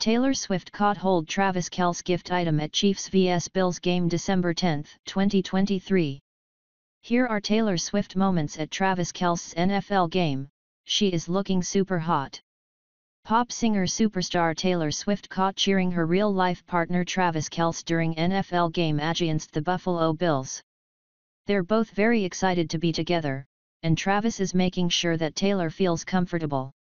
Taylor Swift caught hold Travis Kelce gift item at Chiefs vs Bills game December 10, 2023. Here are Taylor Swift moments at Travis Kelce's NFL game. She is looking super hot. Pop singer superstar Taylor Swift caught cheering her real-life partner Travis Kelce during NFL game against the Buffalo Bills. They're both very excited to be together, and Travis is making sure that Taylor feels comfortable.